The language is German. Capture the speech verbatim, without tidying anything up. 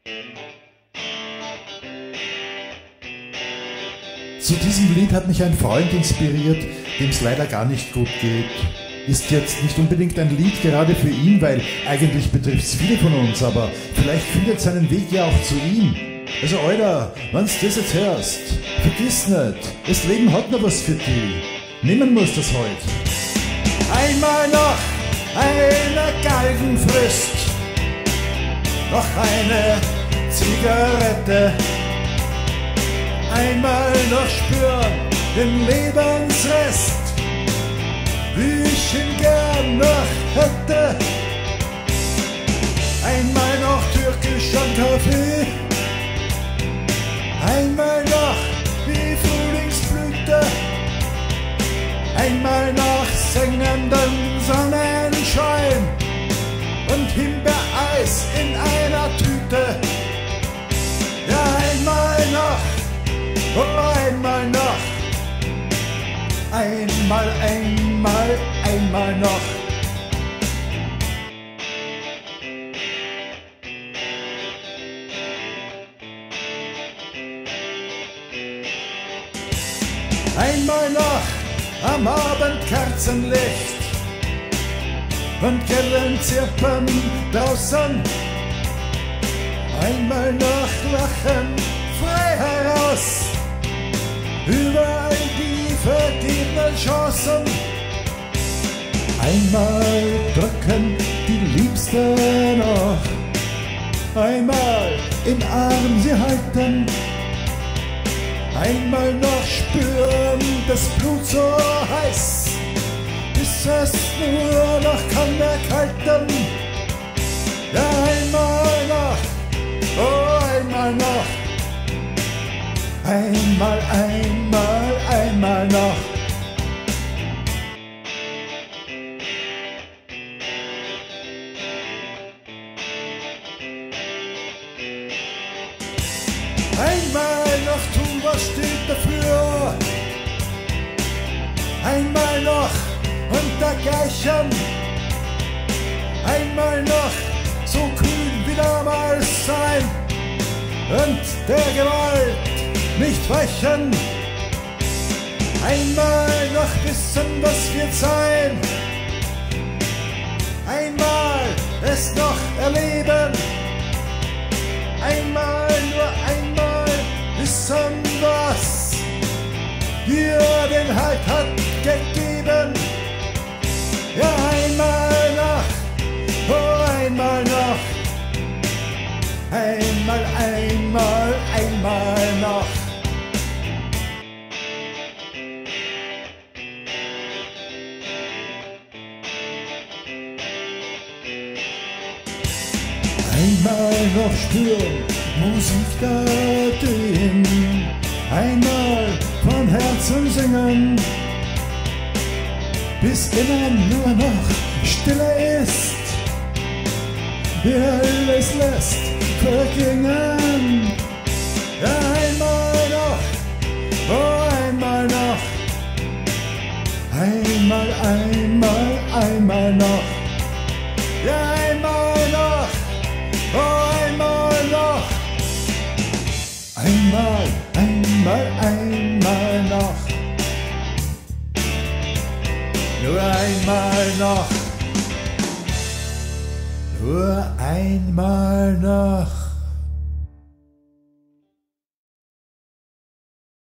Zu diesem Lied hat mich ein Freund inspiriert, dem es leider gar nicht gut geht. Ist jetzt nicht unbedingt ein Lied gerade für ihn, weil eigentlich betrifft es viele von uns, aber vielleicht findet seinen Weg ja auch zu ihm. Also Alter, wenn's das jetzt hörst, vergiss nicht, das Leben hat noch was für dich. Nehmen muss das heut. Einmal noch eine Galgenfrist, noch eine Zigarette, einmal noch spüren den Lebensrest, wie ich ihn gern noch hätte. Einmal noch türkischen Kaffee, einmal noch die Frühlingsblüte, einmal noch sengenden Sonnenschein und Himbeereis in einer Tüte. Ja, einmal noch, oh, einmal noch, einmal, einmal, einmal noch. Einmal noch am Abend Kerzenlicht und Grillenzirpen draußen. Einmal noch lachen frei heraus über all die vergebenen Chancen. Einmal drücken die Liebsten noch, einmal im Arm sie halten. Einmal noch spüren das Blut so heiß, bis es nur noch kann erkalten. Ja, einmal noch, oh, einmal noch, einmal, einmal, einmal noch. Einmal noch tun, was steht dafür. Einmal noch untergleichen. Einmal noch so kühn wie damals sein und der Gewalt nicht weichen. Einmal noch wissen, was wird sein. Einmal es noch erleben. Einmal, nur einmal wissen, was dir den Halt hat gegeben. Ja, einmal noch, oh, einmal noch, einmal, einmal, einmal noch. Einmal noch spüren, Musik da drin, einmal von Herzen singen, bis immer nur noch Stille ist, wie alles lässt vergingen. Ja, einmal noch, oh, einmal noch, einmal, einmal, einmal noch, ja, einmal noch. Oh, einmal noch, einmal, einmal, einmal noch, nur einmal noch, nur einmal noch.